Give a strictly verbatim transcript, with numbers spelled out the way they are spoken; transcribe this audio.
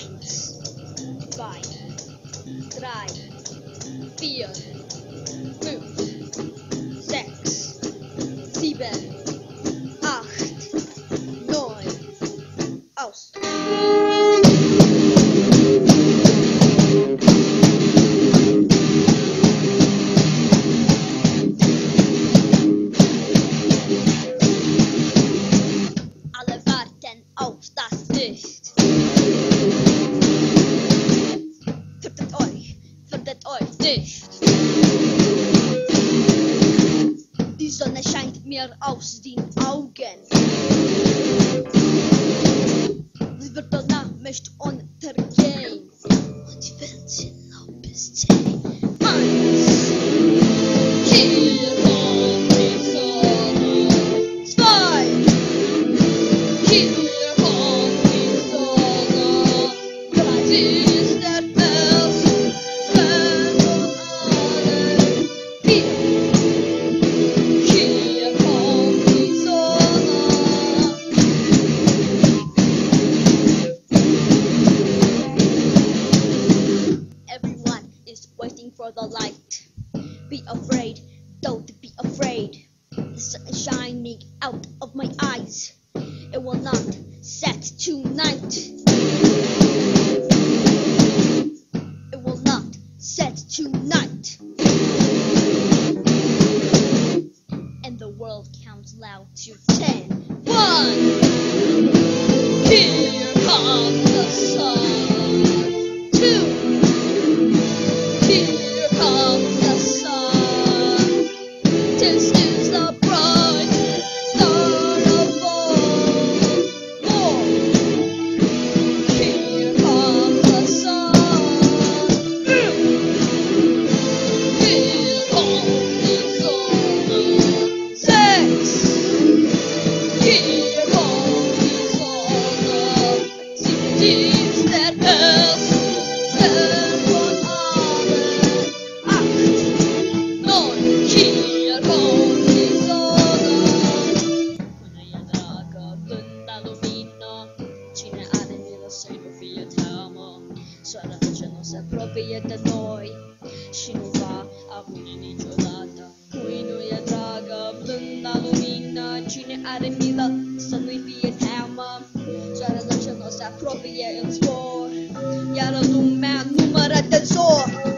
Eins, zwei, drei, vier, fünf, sechs, sieben, acht, neun, aus. Alle warten auf das Licht. Fürchtet euch, fürchtet euch nicht. Die Sonne scheint mir aus den Augen. Sie wird danach nicht untergehen. Und die Welt hinauf ist zehn. Eins, hier kommt die Sonne. Zwei, hier kommt die Sonne. Drei, sie ist der Beste von allen. Vier, hier kommt die Sonne. Everyone is waiting for the light. Be afraid, don't be afraid. The sun is shining out of my eyes. It will not set tonight. It will not set tonight. And the world counts loud to ten. One. Here comes the sun. Two. Here comes the sun. This is the bright star of all. Four. Here comes the sun. Here comes the sun. Six. Here comes the sun. Sieben ist der Beste von allen. Acht. Neun. Hier kommt die Sonne. Una draga blunda lumina. Cine are nella sei non fiatiamo. Sarà che non si appropria da noi. Și nu va avune niciodată. Una draga blunda lumina. Cine are milă să nu-i fie teamă. Soarele ce nu se apropie în zbor, iar lumea numără de zor.